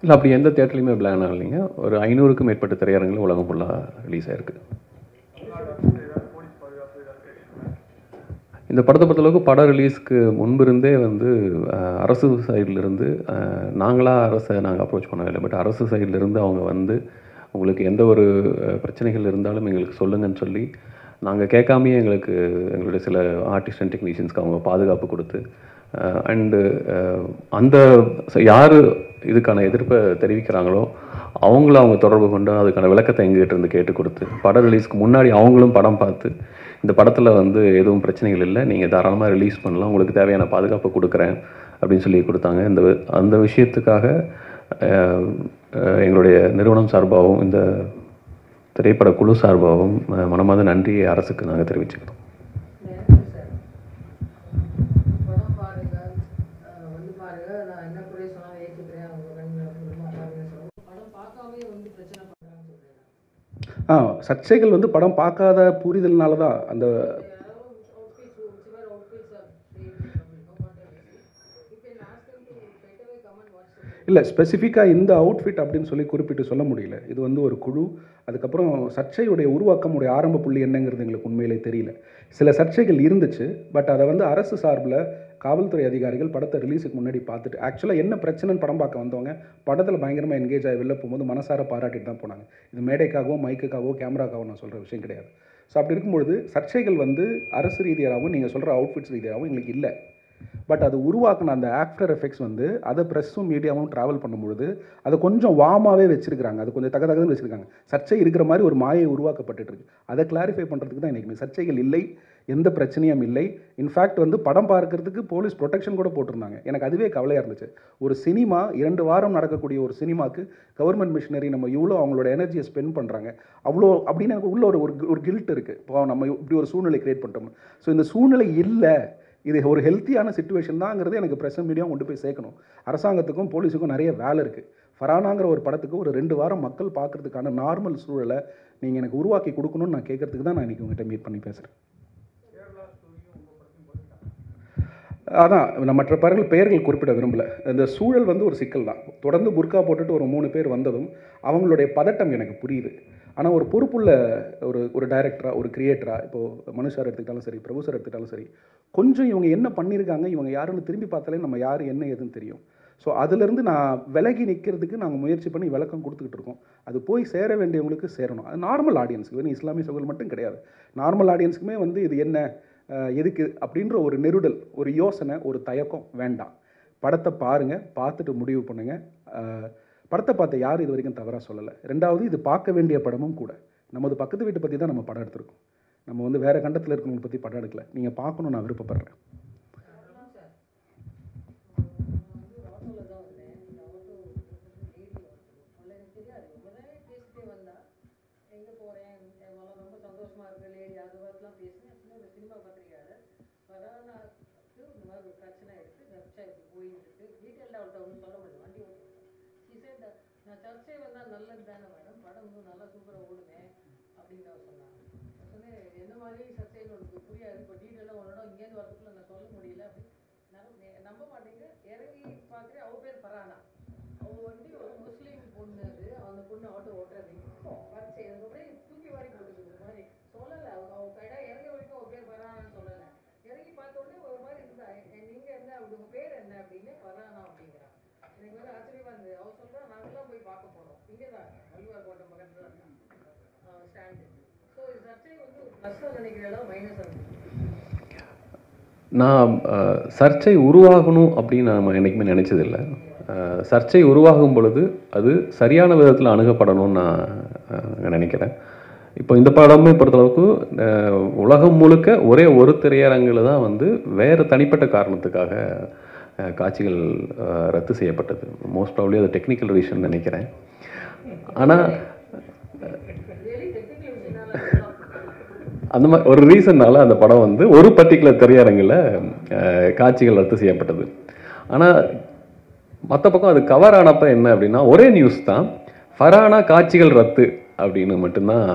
இல்லை, அப்படி எந்த தியேட்டர்லையுமே பிளான் ஆகலைங்க. ஒரு 500க்கும் மேற்பட்ட திரையரங்குகள் உலகம் ஃபுல்லாக ரிலீஸ் ஆயிருக்கு. இந்த படத்தை பொறுத்தளவுக்கு படம் ரிலீஸ்க்கு முன்பிருந்தே வந்து அரசு சைட்லேருந்து நாங்களாக அரசை அப்ரோச் பண்ணவில்லை. பட் அரசு சைட்லேருந்து அவங்க வந்து உங்களுக்கு எந்த ஒரு பிரச்சனைகள் இருந்தாலும் எங்களுக்கு சொல்லுங்கன்னு சொல்லி நாங்கள் கேட்காமையே எங்களுடைய சில ஆர்டிஸ்ட் அண்ட் டெக்னீஷியன்ஸ்க்கு அவங்க பாதுகாப்பு கொடுத்து அண்டு அந்த யார் இதுக்கான எதிர்ப்பை தெரிவிக்கிறாங்களோ அவங்க தொடர்பு கொண்டு அதுக்கான விளக்கத்தை எங்ககிட்ட இருந்து கேட்டு கொடுத்து படம் ரிலீஸ்க்கு முன்னாடி அவங்களும் படம் பார்த்து இந்த படத்தில் வந்து எதுவும் பிரச்சனைகள் இல்லை, நீங்கள் தாராளமாக ரிலீஸ் பண்ணலாம், உங்களுக்கு தேவையான பாதுகாப்பை கொடுக்குறேன் அப்படின்னு சொல்லி கொடுத்தாங்க. அந்த விஷயத்துக்காக எங்களுடைய நிறுவனம் சார்பாகவும் இந்த திரைப்பட குழு சார்பாகவும் மனமார்ந்த நன்றியை அரசுக்கு நாங்கள் தெரிவிச்சுக்கிறோம். சர்ச்சைகள் வந்து படம் பார்க்காத புரிதல்னால தான் அந்த இல்லை ஸ்பெசிஃபிக்காக இந்த அவுட்ஃபிட் அப்படின்னு சொல்லி குறிப்பிட்டு சொல்ல முடியல. இது வந்து ஒரு குழு. அதுக்கப்புறம் சர்ச்சையுடைய உருவாக்கமுடைய ஆரம்ப புள்ளி என்னங்கிறது எங்களுக்கு உண்மையிலே தெரியல. சில சர்ச்சைகள் இருந்துச்சு, பட் அதை வந்து அரசு சார்பில் காவல்துறை அதிகாரிகள் படத்தை ரிலீஸுக்கு முன்னாடி பார்த்துட்டு ஆக்சுவலாக என்ன பிரச்சனைன்னு படம் பார்க்க வந்தவங்க படத்தில் பயங்கரமாக என்கேஜ் ஆகி வெளில போகும்போது மனசார பாராட்டிட்டு தான் போனாங்க. இது மேடைக்காகவோ மைக்குக்காகவோ கேமராக்காகவோ நான் சொல்கிற விஷயம் கிடையாது. ஸோ அப்படி இருக்கும்பொழுது சர்ச்சைகள் வந்து அரசு ரீதியாகவும் நீங்கள் சொல்கிற அவுட்ஃபிட்ஸ் ரீதியாகவும் எங்களுக்கு இல்லை. பட் அது உருவாக்கின அந்த ஆஃப்டர் எஃபெக்ட்ஸ் வந்து அதை ப்ரெஸ்ஸும் மீடியாவும் ட்ராவல் பண்ணும்பொழுது அதை கொஞ்சம் வார்மாகவே வச்சுருக்காங்க, அது கொஞ்சம் தகதகன்னு வச்சுருக்காங்க. சர்ச்சை இருக்கிற மாதிரி ஒரு மாயை உருவாக்கப்பட்டு இருக்கு. அதை கிளாரிஃபை பண்ணுறதுக்கு தான் இன்றைக்கி சர்ச்சைகள் இல்லை, எந்த பிரச்சனையும் இல்லை. இன்ஃபேக்ட் வந்து படம் பார்க்கறதுக்கு போலீஸ் ப்ரொடெக்ஷன் கூட போட்டிருந்தாங்க. எனக்கு அதுவே கவலையாக இருந்துச்சு. ஒரு சினிமா 2 வாரம் நடக்கக்கூடிய ஒரு சினிமாவுக்கு கவர்மெண்ட் மிஷினரி நம்ம இவ்வளோ அவங்களோட எனர்ஜியை ஸ்பெண்ட் பண்ணுறாங்க அவ்வளோ அப்படின்னு எனக்கு உள்ள ஒரு கில்ட் இருக்குது. இப்போ நம்ம இப்படி ஒரு சூழ்நிலை கிரியேட் பண்ணிட்டோம். ஸோ இந்த சூழ்நிலை இல்லை, இது ஒரு ஹெல்த்தியான சிச்சுவேஷன் தாங்கிறது எனக்கு ப்ரெஸ் மீடியாவும் கொண்டு போய் சேர்க்கணும். அரசாங்கத்துக்கும் போலீஸுக்கும் நிறைய வேலை இருக்குது. ஃபரானாங்கிற ஒரு படத்துக்கு ஒரு 2 வாரம் மக்கள் பார்க்குறதுக்கான நார்மல் சூழலை நீங்கள் எனக்கு உருவாக்கி கொடுக்கணும்னு நான் கேட்குறதுக்கு தான் நான் இன்றைக்கி உங்கள்கிட்ட மீட் பண்ணி பேசுகிறேன். அதான் நான் மற்ற பெயர்கள் குறிப்பிட விரும்பலை. இந்த சூழல் வந்து ஒரு சிக்கல் தான். தொடர்ந்து புர்கா போட்டுட்டு ஒரு 3 பேர் வந்ததும் அவங்களுடைய பதட்டம் எனக்கு புரியுது. ஆனால் ஒரு பொறுப்புள்ள ஒரு டைரக்டராக, ஒரு கிரியேட்டராக, இப்போது மனு சார் எடுத்துக்கிட்டாலும் சரி, பிரபு சார் எடுத்துக்கிட்டாலும் சரி, கொஞ்சம் இவங்க என்ன பண்ணியிருக்காங்க, இவங்க யாருன்னு திரும்பி பார்த்தாலே நம்ம யார் என்ன ஏதுன்னு தெரியும். ஸோ அதிலிருந்து நான் விலகி நிற்கிறதுக்கு நாங்கள் முயற்சி பண்ணி விளக்கம் கொடுத்துக்கிட்டு இருக்கோம். அது போய் சேர வேண்டியவங்களுக்கு சேரணும். அது நார்மல் ஆடியன்ஸுக்கு, வெறும் இஸ்லாமிய சகோதரர்கள் மட்டும் கிடையாது, நார்மல் ஆடியன்ஸுக்குமே வந்து இது என்ன எதுக்கு அப்படின்ற ஒரு நெருடல், ஒரு யோசனை, ஒரு தயக்கம் வேண்டாம். படத்தை பாருங்கள், பார்த்துட்டு முடிவு பண்ணுங்கள். படத்தை பார்த்த யாரும் இது வரைக்கும் தவறாக சொல்லலை. 2வது, இது பார்க்க வேண்டிய படமும் கூட. நமது பக்கத்து வீட்டை பற்றி தான் நம்ம படம் எடுத்திருக்கோம். நம்ம வந்து வேறு கண்டத்தில் இருக்கிறவங்களை பற்றி படம் எடுக்கல. நீங்கள் பார்க்கணும், நான் விருப்பப்படுறேன். நான் சர்ச்சை வந்தால் நல்லது தானே மேடம், படம் இன்னும் நல்லா சூப்பராக ஓடுங்க அப்படின்னு அவர் சொன்னாங்க. நான் சொன்னேன், என்ன மாதிரி சர்ச்சைன்னு உனக்கு புரியாது, இப்போ டீட்டெயிலாக உன்னோட இங்கேருந்து வரதுக்குள்ள நான் சொல்ல முடியல அப்படின்னு நம்ப மாட்டேங்க. இறங்கி பார்க்குறேன், அவள் பேர் ஃபரானா. அவள் வந்து ஒரு முஸ்லீம் பொண்ணு. அது அந்த பொண்ணு ஆட்டோ ஓட்டுறது பரிச்சை எனக்கு அப்படியே தூக்கி வாரி போட்டுக்கிற மாதிரி சொல்லலை. அவள் கடை இறங்க வரைக்கும் அவள் பேர் ஃபரானான்னு சொல்லலை. இறங்கி பார்த்த உடனே ஒரு மாதிரி இருந்தா, நீங்கள் என்ன அப்படி உங்கள் பேர் என்ன அப்படின்னு, ஃபரானா அப்படிங்கிறான். எனக்கு வந்து ஆச்சரியமா இருந்தது. அவர் சொல்கிறா, நாங்களாம் போய் பார்க்க போகிறோம், இங்கே தான் மலிவார் கோட்டை பக்கத்தில் தான் ஸ்டாண்டு. ஸோ சர்ச்சை வந்து ப்ளஸ்ஸாக நினைக்கிறதா மைனஸாக இருந்துச்சு. நான் சர்ச்சை உருவாகணும் அப்படின்னு நான் என்றைக்குமே நினச்சதில்லை. சர்ச்சை உருவாகும் பொழுது அது சரியான விதத்தில் அணுகப்படணும்னு நான் நினைக்கிறேன். இப்போ இந்த படமே பொறுத்தளவுக்கு உலகம் முழுக்க ஒரே ஒரு திரையரங்கில் தான் வந்து வேறு தனிப்பட்ட காரணத்துக்காக காட்சிகள் ரத்து செய்யப்பட்டது. மோஸ்ட் ப்ராபப்லி அது டெக்னிக்கல் ரீசன் நினைக்கிறேன். ஆனால் அந்த மாதிரி ஒரு ரீசன்னால அந்த படம் வந்து ஒரு பர்டிகுலர் திரையரங்கில் காட்சிகள் ரத்து செய்யப்பட்டது. ஆனால் மற்ற பக்கம் அது கவர் ஆனப்போ என்ன அப்படின்னா, ஒரே நியூஸ் தான், ஃபரானா காட்சிகள் ரத்து அப்படின்னு மட்டும்தான்.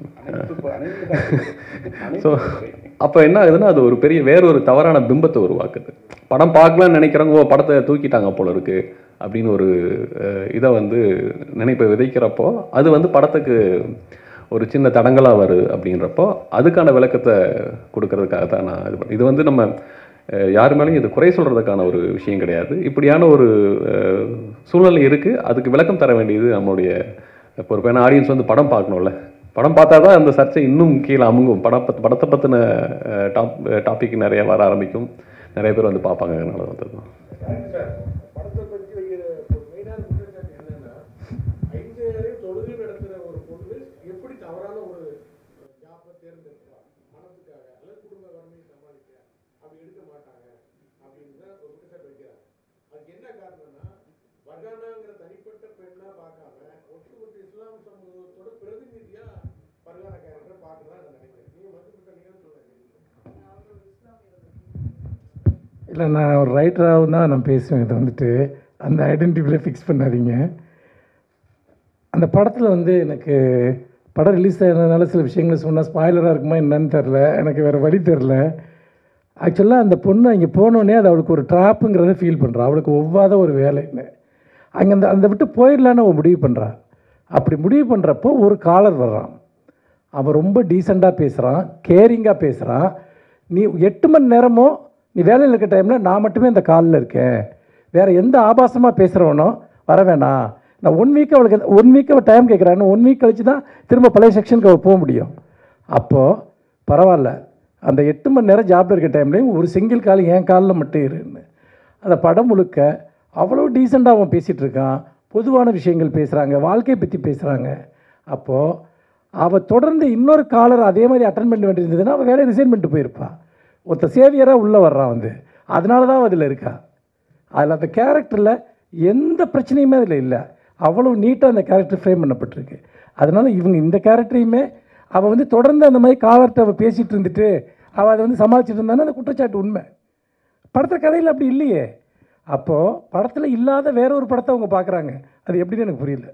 ஸோ அப்போ என்ன ஆகுதுன்னா அது ஒரு பெரிய வேற ஒரு தவறான பிம்பத்தை உருவாக்குது. படம் பார்க்கலான்னு நினைக்கிறவங்க ஓ படத்தை தூக்கிட்டாங்க போல இருக்கு அப்படின்னு ஒரு இதை வந்து நினைப்பை விதைக்கிறப்போ அது வந்து படத்துக்கு ஒரு சின்ன தடங்களாக வருது. அப்படின்றப்போ அதுக்கான விளக்கத்தை கொடுக்கறதுக்காக தான் நான் இது பண்ணேன். இது வந்து நம்ம யார் மேலேயும் இது குறை சொல்கிறதுக்கான ஒரு விஷயம் கிடையாது. இப்படியான ஒரு சூழ்நிலை இருக்குது, அதுக்கு விளக்கம் தர வேண்டியது நம்மளுடைய பொறுப்பு. ஏன்னா ஆடியன்ஸ் வந்து படம் பார்க்கணும்ல, படம் பார்த்தா தான் அந்த சர்ச்சை இன்னும் கீழே அமுங்கும். படத்தை பற்றின டாபிக் நிறைய வர ஆரம்பிக்கும், நிறைய பேர் வந்து பார்ப்பாங்க. அதனால வந்தது தான். படத்தை பற்றி வைக்கிற மெயினான குற்றச்சாட்டு என்னன்னா, 5 பேரையும் தொழுகை நடத்துகிற ஒரு பொண்ணு எப்படி தவறான ஒரு ஜாப்பை தேர்ந்தெடுக்கலாம் பணத்துக்காக அல்லது குடும்ப வறுமையை சமாளிக்க அப்படி எடுக்க மாட்டாங்க அப்படின்னு தான் ஒரு குற்றச்சாட்டு வைக்கிறாங்க. அதுக்கு என்ன காரணம்னா, வர்கானாங்கிற தனிப்பட்ட பெண்ணா பார்க்காம ஒட்டுமொத்த இஸ்லாம் சமூகத்தோட பிரதிநிதியா வர்கானா கேரக்டரை பார்க்கதான் நான் நினைக்கிறேன். நீங்க மறுபடியும் சொல்லுங்க. இல்லை, நான் ஒரு ரைட்டராக தான் நான் பேசுவேன். இதை வந்துட்டு அந்த ஐடென்டிட்டியில் ஃபிக்ஸ் பண்ணாதீங்க. அந்த படத்தில் வந்து எனக்கு படம் ரிலீஸ் ஆகிறதுனால சில விஷயங்களை சொன்னால் ஸ்பாய்லராக இருக்குமா என்னன்னு தெரில, எனக்கு வேறு வழி தெரில. ஆக்சுவலாக அந்த பொண்ணு அங்கே போனோடனே அது அவளுக்கு ஒரு ட்ராப்புங்கிறத ஃபீல் பண்ணுறா. அவளுக்கு ஒவ்வாத ஒரு வேலைன்னு அங்கே அந்த விட்டு போயிடலான்னு அவள் முடிவு பண்ணுறா. அப்படி முடிவு பண்ணுறப்போ ஒரு காலர் வர்றான். அவன் ரொம்ப டீசெண்டாக பேசுகிறான், கேரிங்காக பேசுகிறான். நீ 8 மணி நேரமோ நீ வேலையில் இருக்க டைமில் நான் மட்டுமே இந்த காலில் இருக்கேன், வேறு எந்த ஆபாசமாக பேசுகிறவனோ வர வேணாம். நான் 1 வீக் அவளுக்கு 1 வீக் அவள் டைம் கேட்குறான்னு 1 வீக் கழிச்சு தான் திரும்ப பழைய செக்ஷனுக்கு அவள் போக முடியும். அப்போது பரவாயில்ல, அந்த 8 மணி நேரம் ஜாப்பில் இருக்க டைம்லேயும் ஒரு சிங்கிள் கால் என் காலில் மட்டும் இருன்னு. அந்த படம் முழுக்க அவ்வளோ டீசெண்டாக அவன் பேசிகிட்டு இருக்கான். பொதுவான விஷயங்கள் பேசுகிறாங்க, வாழ்க்கையை பற்றி பேசுகிறாங்க. அப்போது அவள் தொடர்ந்து இன்னொரு காலர் அதே மாதிரி அட்டன் பண்ண வேண்டியிருந்ததுன்னா அவள் வேலையை ரிசைன் பண்ணிட்டு போயிருப்பாள். ஒருத்த சேவியராக உள்ளே வர்றான் வந்து, அதனால தான் அதில் இருக்கா. அதில் அந்த கேரக்டரில் எந்த பிரச்சனையுமே அதில் இல்லை. அவ்வளோ நீட்டாக அந்த கேரக்டர் ஃப்ரேம் பண்ணப்பட்டிருக்கு. அதனால் இவங்க இந்த கேரக்டரையுமே அவள் வந்து தொடர்ந்து அந்த மாதிரி காலர்கிட்ட அவள் பேசிகிட்டு இருந்துட்டு அவள் அதை வந்து சமாளிச்சுட்டு இருந்தானே அந்த குற்றச்சாட்டு உண்மை. படத்தில் கதையில் அப்படி இல்லையே. அப்போது படத்தில் இல்லாத வேற ஒரு படத்தை அவங்க பார்க்குறாங்க. அது எப்படின்னு எனக்கு புரியல.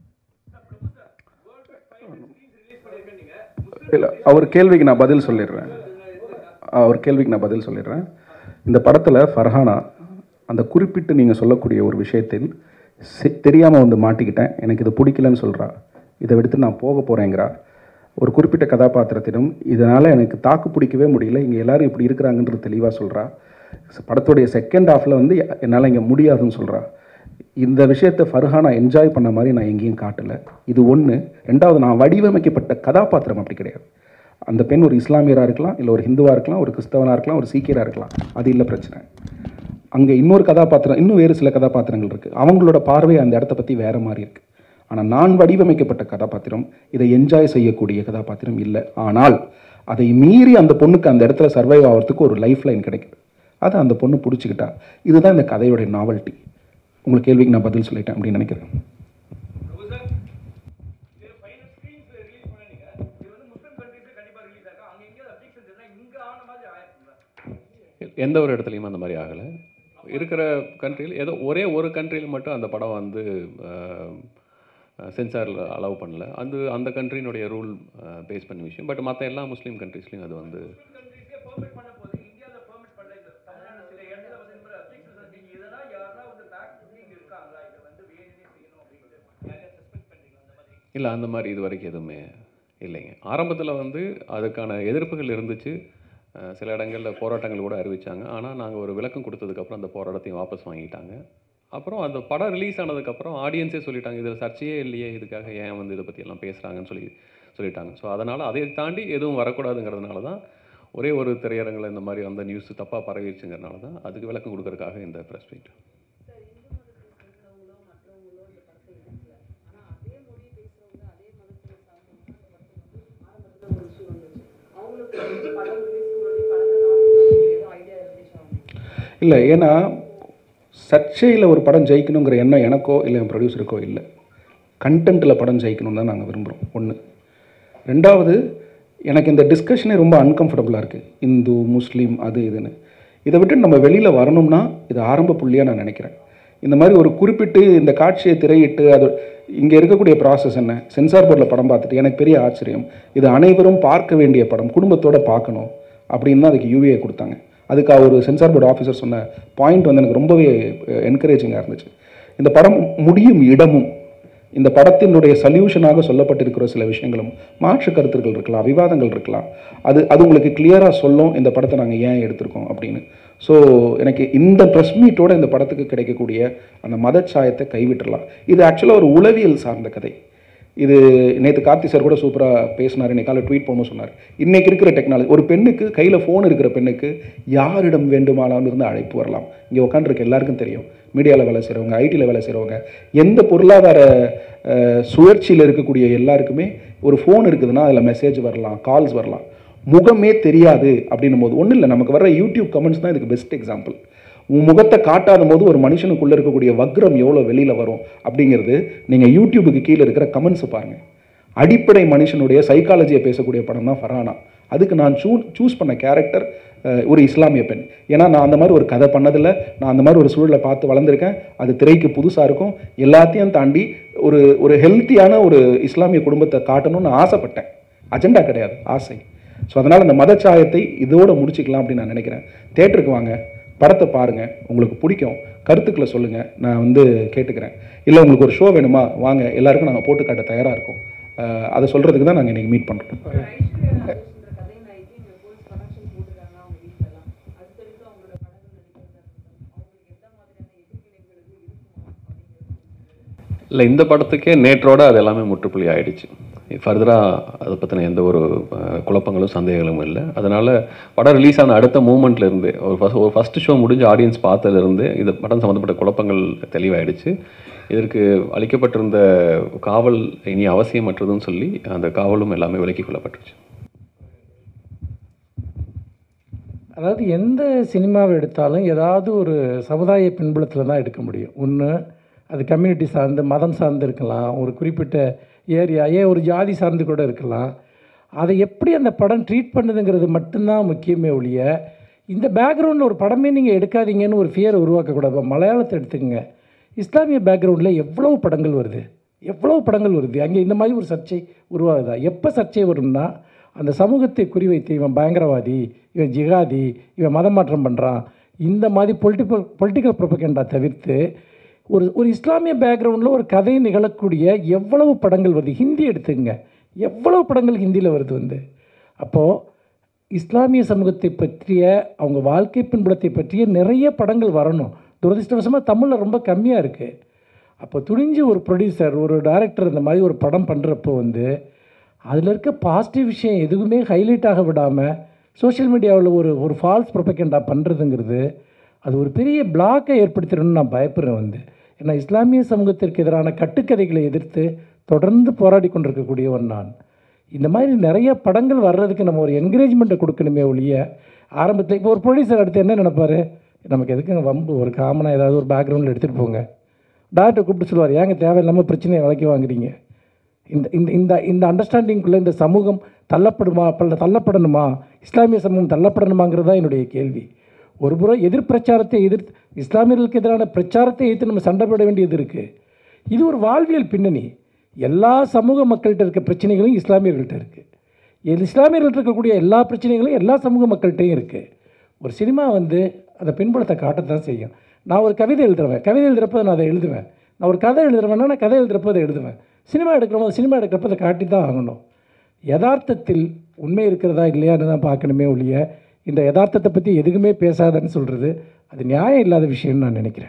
இல்லை, அவர் கேள்விக்கு நான் பதில் சொல்லிடுறேன். இந்த படத்தில் ஃபர்ஹானா அந்த குறிப்பிட்டு நீங்கள் சொல்லக்கூடிய ஒரு விஷயத்தில் தெரியாமல் வந்து மாட்டிக்கிட்டேன், எனக்கு இது பிடிக்கலன்னு சொல்கிறா, இதை எடுத்து நான் போக போகிறேங்கிறா. ஒரு குறிப்பிட்ட கதாபாத்திரத்திடம் இதனால் எனக்கு தாக்கு பிடிக்கவே முடியல, இங்கே எல்லோரும் இப்படி இருக்கிறாங்கன்றது தெளிவாக சொல்கிறா. படத்துடைய செகண்ட் ஹாஃபில் வந்து என்னால் இங்கே முடியாதுன்னு சொல்கிறா. இந்த விஷயத்தை ஃபர்ஹானா என்ஜாய் பண்ண மாதிரி நான் எங்கேயும் காட்டலை. இது ஒன்று. ரெண்டாவது, நான் வடிவமைக்கப்பட்ட கதாபாத்திரம் அப்படி கிடையாது. அந்த பெண் ஒரு இஸ்லாமியராக இருக்கலாம், இல்லை ஒரு ஹிந்துவாக இருக்கலாம், ஒரு கிறிஸ்தவனாக இருக்கலாம், ஒரு சீக்கியராக இருக்கலாம், அது இல்லை பிரச்சனை. அங்கே இன்னொரு கதாபாத்திரம், இன்னும் வேறு சில கதாபாத்திரங்கள் இருக்குது, அவங்களோட பார்வை அந்த இடத்த பற்றி வேறு மாதிரி இருக்குது. ஆனால் நான் வடிவமைக்கப்பட்ட கதாபாத்திரம் இதை என்ஜாய் செய்யக்கூடிய கதாபாத்திரம் இல்லை. ஆனால் அதை மீறி அந்த பொண்ணுக்கு அந்த இடத்துல சர்வைவ் ஆகிறதுக்கு ஒரு லைஃப் லைன் கிடைக்குது. அதை அந்த பொண்ணு பிடிச்சிக்கிட்டா. இதுதான் இந்த கதையோடைய நாவல்ட்டி. உங்களுக்கு கேள்விக்கு நான் பதில் சொல்லிட்டேன் அப்படின்னு நினைக்கிறேன். எந்த ஒரு இடத்துலையும் அந்த மாதிரி ஆகலை. இருக்கிற கண்ட்ரியில் ஏதோ ஒரே ஒரு கண்ட்ரியில் மட்டும் அந்த படம் வந்து சென்சாரில் அலோவ் பண்ணல. அந்த கண்ட்ரியினுடைய ரூல் பேஸ் பண்ண விஷயம். பட் மற்ற எல்லா முஸ்லீம் கண்ட்ரிஸ்லையும் அது வந்து இல்லை, அந்த மாதிரி இது வரைக்கும் எதுவுமே இல்லைங்க. ஆரம்பத்தில் வந்து அதுக்கான எதிர்ப்புகள் இருந்துச்சு, சில இடங்களில் போராட்டங்கள் கூட அறிவித்தாங்க. ஆனால் நாங்கள் ஒரு விளக்கம் கொடுத்ததுக்கப்புறம் அந்த போராட்டத்தையும் வாபஸ் வாங்கிட்டாங்க. அப்புறம் அந்த படம் ரிலீஸ் ஆனதுக்கப்புறம் ஆடியன்ஸே சொல்லிட்டாங்க, இதில் சர்ச்சையே இல்லையே, இதுக்காக ஏன் வந்து இதை பற்றியெல்லாம் பேசுகிறாங்கன்னு சொல்லிட்டாங்க. ஸோ அதனால் அதை தாண்டி எதுவும் வரக்கூடாதுங்கிறதுனால தான் ஒரே ஒரு திரையரங்கில் இந்த மாதிரி அந்த நியூஸ் தப்பாக பரவிடுச்சுங்கிறதுனால தான் அதுக்கு விளக்கம் கொடுக்கறதுக்காக இந்த ப்ரெஸ் மீட். இல்லை, ஏன்னா சர்ச்சையில் ஒரு படம் ஜெயிக்கணுங்கிற எண்ணம் எனக்கோ இல்லை என் ப்ரொடியூசருக்கோ இல்லை. கண்டென்ட்டில் படம் ஜெயிக்கணும்னு தான் நாங்கள் விரும்புகிறோம். ஒன்று. ரெண்டாவது, எனக்கு இந்த டிஸ்கஷனே ரொம்ப அன்கம்ஃபர்டபுளாக இருக்குது. இந்து முஸ்லீம் அது இதுன்னு. இதை விட்டு நம்ம வெளியில் வரணும்னா இது ஆரம்ப புள்ளியாக நான் நினைக்கிறேன். இந்த மாதிரி ஒரு குறிப்பிட்டு இந்த காட்சியை திரையிட்டு அது இங்கே இருக்கக்கூடிய ப்ராசஸ் என்ன, சென்சார் போர்டில் படம் பார்த்துட்டு எனக்கு பெரிய ஆச்சரியம், இது அனைவரும் பார்க்க வேண்டிய படம், குடும்பத்தோடு பார்க்கணும் அப்படின்னு தான் அதுக்கு யூஏ கொடுத்தாங்க. அதுக்கு ஒரு சென்சார் போர்டு ஆஃபீஸர் சொன்ன பாயிண்ட் வந்து எனக்கு ரொம்பவே என்கரேஜிங்காக இருந்துச்சு. இந்த படம் முடியும் இடமும் இந்த படத்தினுடைய சொல்யூஷனாக சொல்லப்பட்டிருக்கிற சில விஷயங்களும் மாற்று கருத்துக்கள் இருக்கலாம், விவாதங்கள் இருக்கலாம், அது உங்களுக்கு கிளியராக சொல்லும் இந்த படத்தை நாங்கள் ஏன் எடுத்திருக்கோம் அப்படின்னு. ஸோ எனக்கு இந்த ப்ரெஸ் மீட்டோட இந்த படத்துக்கு கிடைக்கக்கூடிய அந்த மதச்சாயத்தை கைவிட்டுடலாம். இது ஆக்சுவலாக ஒரு உளவியல் சார்ந்த கதை. இது நேற்று கார்த்தி சார் கூட சூப்பராக பேசினார், இன்னைக்கு காலை ட்வீட் பண்ணணும் சொன்னார். இன்றைக்கி இருக்கிற டெக்னாலஜி, ஒரு பெண்ணுக்கு கையில் ஃபோன் இருக்கிற பெண்ணுக்கு யாரிடம் வேண்டுமானாலும் இருந்து அழைப்பு வரலாம். இங்கே உட்காந்துருக்க எல்லாருக்கும் தெரியும், மீடியாவில் வேலை செய்கிறவங்க, ஐடியில் வேலை செய்கிறவங்க, எந்த பொருளாதார சுழற்சியில் இருக்கக்கூடிய எல்லாருக்குமே ஒரு ஃபோன் இருக்குதுன்னா அதில் மெசேஜ் வரலாம், கால்ஸ் வரலாம். முகமே தெரியாது அப்படின்னும் போது ஒன்றும் இல்லை, நமக்கு வர யூடியூப் கமெண்ட்ஸ் தான் இதுக்கு பெஸ்ட் எக்ஸாம்பிள். முகத்தை காட்டாத போது ஒரு மனுஷனுக்குள்ளே இருக்கக்கூடிய வக்ரம் எவ்வளோ வெளியில் வரும் அப்படிங்கிறது நீங்கள் யூடியூபுக்கு கீழே இருக்கிற கமெண்ட்ஸை பாருங்கள். அடிப்படை மனுஷனுடைய சைக்காலஜியை பேசக்கூடிய படம் தான் ஃபரானா. அதுக்கு நான் சூஸ் பண்ண கேரக்டர் ஒரு இஸ்லாமிய பெண். ஏன்னா நான் அந்த மாதிரி ஒரு கதை பண்ணதில்லை, நான் அந்த மாதிரி ஒரு சூழலை பார்த்து வளர்ந்துருக்கேன். அது திரைக்கு புதுசாக இருக்கும். எல்லாத்தையும் தாண்டி ஒரு ஹெல்த்தியான ஒரு இஸ்லாமிய குடும்பத்தை காட்டணும்னு ஆசைப்பட்டேன். அஜெண்டா கிடையாது, ஆசை. ஸோ அதனால் அந்த மதச்சாயத்தை இதோடு முடிச்சுக்கலாம் அப்படின்னு நான் நினைக்கிறேன். தேட்டருக்கு வாங்க, படத்தை பாருங்கள், உங்களுக்கு பிடிக்கும், கருத்துக்களை சொல்லுங்கள், நான் வந்து கேட்டுக்கிறேன். இல்லை உங்களுக்கு ஒரு ஷோ வேணுமா வாங்க, எல்லாருக்கும் நாங்கள் போட்டு காட்ட தயாராக இருக்கோம். அதை சொல்கிறதுக்கு தான் நாங்கள் இன்றைக்கி மீட் பண்ணுறோம். இல்லை, இந்த படத்துக்கே நேற்றோட அது எல்லாமே முற்றுப்புள்ளி ஆகிடுச்சு. ஃபர்தராக அதை பற்றின எந்த ஒரு குழப்பங்களும் சந்தேகங்களும் இல்லை. அதனால் படம் ரிலீஸ் ஆன அடுத்த மூமெண்ட்லேருந்து ஒரு ஃபஸ்ட்டு ஷோ முடிஞ்ச ஆடியன்ஸ் பார்த்ததுலேருந்து இந்த படம் சம்மந்தப்பட்ட குழப்பங்கள் தெளிவாயிடுச்சு. இதற்கு அளிக்கப்பட்டிருந்த காவல் இனி அவசியமற்றதுன்னு சொல்லி அந்த காவலும் எல்லாமே விலக்கிக் கொள்ளப்பட்டுருச்சு. அதாவது எந்த சினிமாவை எடுத்தாலும் ஏதாவது ஒரு சமுதாய பின்புலத்தில் தான் எடுக்க முடியும். ஒன்று அது கம்யூனிட்டி சார்ந்து, மதம் சார்ந்து இருக்கலாம், ஒரு குறிப்பிட்ட ஏரியா, ஏன் ஒரு ஜாதி சார்ந்து கூட இருக்கலாம். அதை எப்படி அந்த படம் ட்ரீட் பண்ணுதுங்கிறது மட்டும்தான் முக்கியமே ஒழிய, இந்த பேக்ரவுண்டில் ஒரு படமே நீங்கள் எடுக்காதீங்கன்னு ஒரு ஃபியரை உருவாக்கக்கூடாது. மலையாளத்தை எடுத்துக்கங்க, இஸ்லாமிய பேக்ரவுண்டில் எவ்வளவு படங்கள் வருது, அங்கே இந்த மாதிரி ஒரு சர்ச்சை உருவாகுதா? எப்போ சர்ச்சை வரும்னா, அந்த சமூகத்தை குறிவைத்து இவன் பயங்கரவாதி, இவன் ஜிகாதி, இவன் மதம் மாற்றம் பண்ணுறான், இந்த மாதிரி பொலிட்டிக்கல் ப்ரொபகண்டா தவிர்த்து ஒரு இஸ்லாமிய பேக்ரவுண்டில் ஒரு கதை நிகழக்கூடிய எவ்வளவு படங்கள் வருது. ஹிந்தி எடுத்துங்க, எவ்வளவு படங்கள் ஹிந்தியில் வருது. அப்போது இஸ்லாமிய சமூகத்தை பற்றிய, அவங்க வாழ்க்கை பின்புலத்தை பற்றிய நிறைய படங்கள் வரணும். துரதிர்ஷ்டவசமாக தமிழில் ரொம்ப கம்மியாக இருக்குது. அப்போ துணிஞ்சு ஒரு ப்ரொடியூசர், ஒரு டைரக்டர் இந்த மாதிரி ஒரு படம் பண்ணுறப்போ அதில் இருக்க பாசிட்டிவ் விஷயம் எதுவுமே ஹைலைட் ஆக விடாமல் சோஷியல் மீடியாவில் ஒரு ஃபால்ஸ் ப்ரொபகண்டா பண்ணுறதுங்கிறது அது ஒரு பெரிய பிளாக்கை ஏற்படுத்திடணும்னு நான் பயப்படுறேன். ஏன்னா இஸ்லாமிய சமூகத்திற்கு எதிரான கட்டுக்கதைகளை எதிர்த்து தொடர்ந்து போராடி கொண்டிருக்கக்கூடியவன் நான். இந்த மாதிரி நிறைய படங்கள் வர்றதுக்கு நம்ம ஒரு என்கரேஜ்மெண்ட்டை கொடுக்கணுமே ஒழிய, ஆரம்பத்தில் இப்போ ஒரு ப்ரொடியூசர் அடுத்து என்ன நினைப்பார், நமக்கு எதுக்குங்க வம்பு, ஒரு காமனாக ஏதாவது ஒரு பேக்ரவுண்டில் எடுத்துகிட்டு போங்க. டாக்டர் கூப்பிட்டு சொல்லுவார், ஏங்க தேவையில்லாமல் பிரச்சனையை விலைக்கு வாங்குறீங்க. இந்த அண்டர்ஸ்டாண்டிங்குள்ளே இந்த சமூகம் தள்ளப்படணுமா, இஸ்லாமிய சமூகம் தள்ளப்படணுமாங்கிறது தான் என்னுடைய கேள்வி. ஒரு புறம் எதிர்பிரச்சாரத்தை இஸ்லாமியர்களுக்கு எதிரான பிரச்சாரத்தை எதிர்த்து நம்ம சண்டை போட வேண்டியது இருக்குது. இது ஒரு வாழ்வியல் பின்னணி. எல்லா சமூக மக்கள்கிட்ட இருக்க பிரச்சனைகளும் இஸ்லாமியர்கள்ட்ட இருக்குது. இஸ்லாமியர்கள்ட்ட இருக்கக்கூடிய எல்லா பிரச்சனைகளும் எல்லா சமூக மக்கள்கிட்டையும் இருக்குது. ஒரு சினிமா அந்த பின்புலத்தை காட்டத்தான் செய்யும். நான் ஒரு கவிதை எழுதுகிறப்ப நான் அதை எழுதுவேன். நான் ஒரு கதை எழுதுறேன்னா நான் கதை எழுதுகிறப்ப அதை எழுதுவேன். சினிமா எடுக்கிறப்ப அதை காட்டி தான் ஆகணும். யதார்த்தத்தில் உண்மை இருக்கிறதா இல்லையான்னு தான் பார்க்கணுமே ஒழிய, இந்த யதார்த்தத்தை பற்றி எதுக்குமே பேசாதன்னு சொல்கிறது அது நியாயம் இல்லாத விஷயம்னு நான் நினைக்கிறேன்.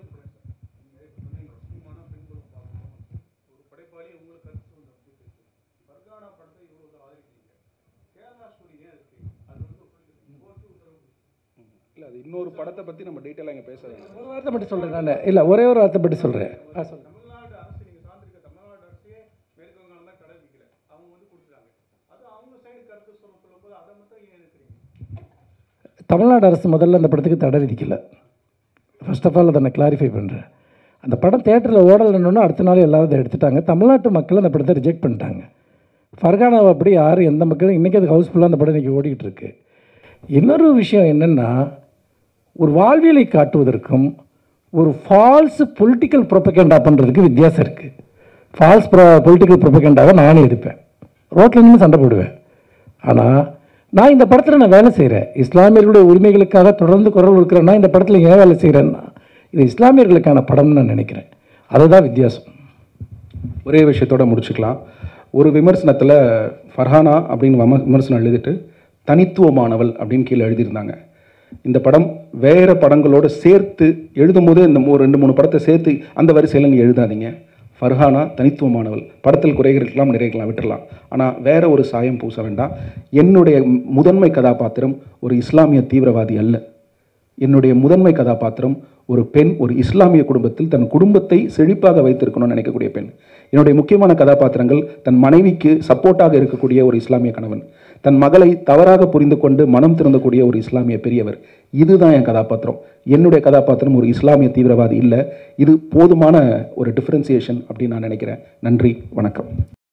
இல்லை, அது இன்னொரு படத்தை பற்றி நம்ம டீட்டெயிலாக இங்கே பேசுகிறேன். ஒரு வார்த்தை மட்டும் சொல்கிறேன் நான். இல்லை, ஒரே ஒரு வார்த்தை மட்டும் சொல்கிறேன். சொல்கிறேன். தமிழ்நாடு அரசு நீங்கள் சார்ந்திருக்க தமிழ்நாடு அரசே மேற்கு வங்காளம் தான் கடை வைக்கல, அவங்க கொடுத்துட்டாங்க. அது அவங்க சைடு கருத்து சொல்லும்போது அதை மட்டும் ஏன் எடுக்கிறீங்க? தமிழ்நாடு அரசு முதல்ல அந்த படத்துக்கு தடை விதிக்கலை. ஃபர்ஸ்ட் ஆஃப் ஆல் அதை நான் கிளாரிஃபை பண்ணுறேன். அந்த படம் தேட்டரில் ஓடலைன்னு அடுத்த நாள் எல்லாரும் அதை எடுத்துட்டாங்க. தமிழ்நாட்டு மக்கள் அந்த படத்தை ரிஜெக்ட் பண்ணிட்டாங்க. ஃபர்கானாவை அப்படி யாரும் எந்த மக்களும் இன்றைக்கி அது ஹவுஸ்ஃபுல்லாக அந்த படம் இன்றைக்கி ஓடிக்கிட்டு இருக்கு. இன்னொரு விஷயம் என்னென்னா, ஒரு வாழ்வியலை காட்டுவதற்கும் ஒரு ஃபால்ஸ் பொலிட்டிக்கல் ப்ரொபகண்டா பண்ணுறதுக்கு வித்தியாசம் இருக்குது. ஃபால்ஸ் பொலிட்டிக்கல் ப்ரொபகண்டாவை நானே எடுப்பேன், ரோட்டில் நின்று சண்டை போடுவேன். ஆனால் நான் இந்த படத்தில் நான் வேலை செய்கிறேன், இஸ்லாமியர்களுடைய உரிமைகளுக்காக தொடர்ந்து குரல் கொடுக்குறேன்னா இந்த படத்தில் ஏன் வேலை செய்கிறேன்னா இது இஸ்லாமியர்களுக்கான படம்னு நான் நினைக்கிறேன். அதுதான் வித்தியாசம். ஒரே விஷயத்தோடு முடிச்சுக்கலாம். ஒரு விமர்சனத்தில் ஃபர்ஹானா அப்படின்னு விமர்சனம் எழுதிட்டு தனித்துவமானவள் அப்படின்னு கீழே எழுதியிருந்தாங்க. இந்த படம் வேறு படங்களோடு சேர்த்து எழுதும்போது இந்த 2-3 படத்தை சேர்த்து அந்த வரிசையில் நீங்கள் எழுதாதீங்க. ஃபர்ஹானா தனித்துவமானவள், படத்தில் குறைகள் இருக்கலாம், நிறைக்கலாம், விட்டுடலாம். ஆனால் வேற ஒரு சாயம் பூச வேண்டாம். என்னுடைய முதன்மை கதாபாத்திரம் ஒரு இஸ்லாமிய தீவிரவாதி அல்ல. என்னுடைய முதன்மை கதாபாத்திரம் ஒரு பெண், ஒரு இஸ்லாமிய குடும்பத்தில் தன் குடும்பத்தை செழிப்பாக வைத்திருக்கணும்னு நினைக்கக்கூடிய பெண். என்னுடைய முக்கியமான கதாபாத்திரங்கள் தன் மனைவிக்கு சப்போர்ட்டாக இருக்கக்கூடிய ஒரு இஸ்லாமிய கணவன், தன் மகளை தவறாக புரிந்து கொண்டு மனம் திறந்தக்கூடிய ஒரு இஸ்லாமிய பெரியவர். இதுதான் என் கதாபாத்திரம். என்னுடைய கதாபாத்திரம் ஒரு இஸ்லாமிய தீவிரவாதி இல்லை. இது போதுமான ஒரு டிஃப்ரென்சியேஷன் அப்படின்னு நான் நினைக்கிறேன். நன்றி, வணக்கம்.